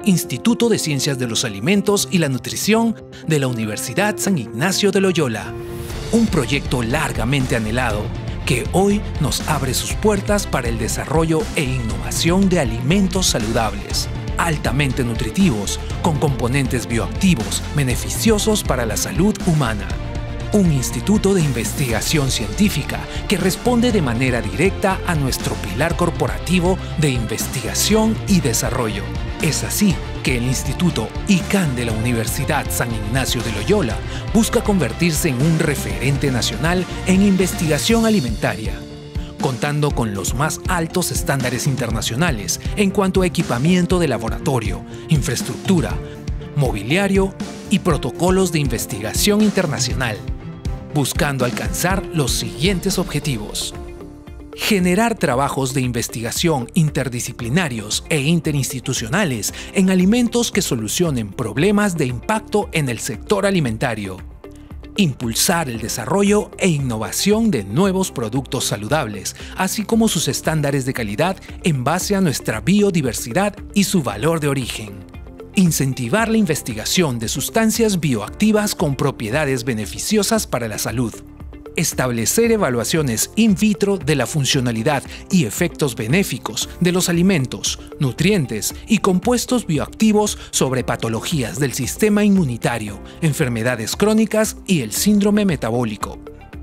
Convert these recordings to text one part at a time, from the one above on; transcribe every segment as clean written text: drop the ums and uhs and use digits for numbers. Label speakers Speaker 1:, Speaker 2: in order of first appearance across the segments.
Speaker 1: Instituto de Ciencias de los Alimentos y la Nutrición de la Universidad San Ignacio de Loyola. Un proyecto largamente anhelado que hoy nos abre sus puertas para el desarrollo e innovación de alimentos saludables, altamente nutritivos, con componentes bioactivos, beneficiosos para la salud humana. Un instituto de investigación científica que responde de manera directa a nuestro pilar corporativo de investigación y desarrollo. Es así que el Instituto ICANN de la Universidad San Ignacio de Loyola busca convertirse en un referente nacional en investigación alimentaria, contando con los más altos estándares internacionales en cuanto a equipamiento de laboratorio, infraestructura, mobiliario y protocolos de investigación internacional, buscando alcanzar los siguientes objetivos: generar trabajos de investigación interdisciplinarios e interinstitucionales en alimentos que solucionen problemas de impacto en el sector alimentario, impulsar el desarrollo e innovación de nuevos productos saludables, así como sus estándares de calidad en base a nuestra biodiversidad y su valor de origen. Incentivar la investigación de sustancias bioactivas con propiedades beneficiosas para la salud. Establecer evaluaciones in vitro de la funcionalidad y efectos benéficos de los alimentos, nutrientes y compuestos bioactivos sobre patologías del sistema inmunitario, enfermedades crónicas y el síndrome metabólico.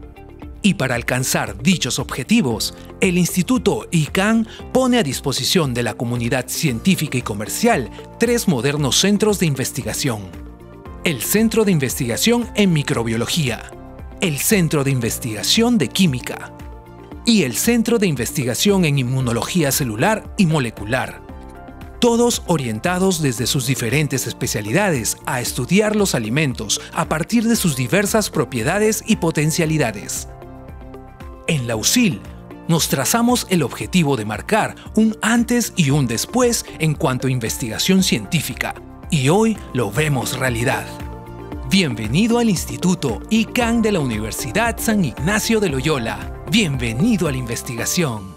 Speaker 1: Y para alcanzar dichos objetivos, el Instituto ICANN pone a disposición de la comunidad científica y comercial 3 modernos centros de investigación: el Centro de Investigación en Microbiología, el Centro de Investigación de Química y el Centro de Investigación en Inmunología Celular y Molecular, todos orientados desde sus diferentes especialidades a estudiar los alimentos a partir de sus diversas propiedades y potencialidades. En la UCIL nos trazamos el objetivo de marcar un antes y un después en cuanto a investigación científica, y hoy lo vemos realidad. Bienvenido al Instituto ICANN de la Universidad San Ignacio de Loyola. Bienvenido a la investigación.